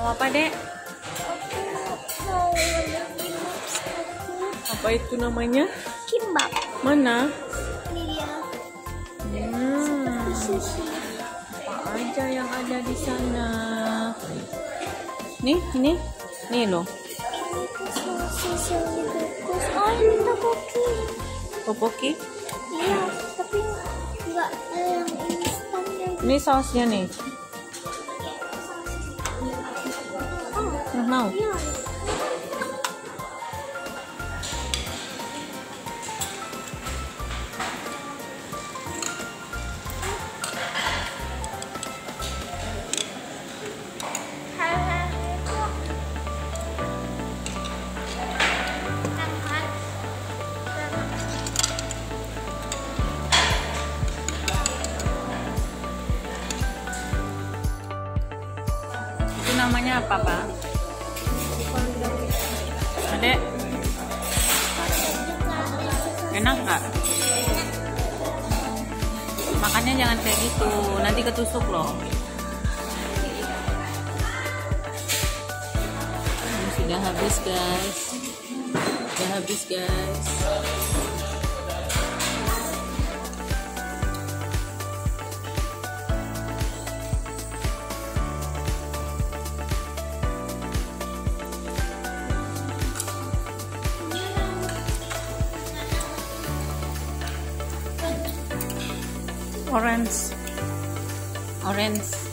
Mau apa, Dek? Apa itu namanya? Kimbap. Mana? Ini dia. Sushi. Apa aja yang ada di sana? Nih, nih loh. Ini tuh sosis yang dibungkus. Oh, ini topoki. Topoki? Iya, tapi nggak yang instan deh. Ini sausnya nih. Oh, Mau? iya. Itu namanya apa, Pak? Adek, enak nggak? Makannya jangan kayak gitu, nanti ketusuk loh. Ini sudah habis, guys. Sudah habis, guys. Orange.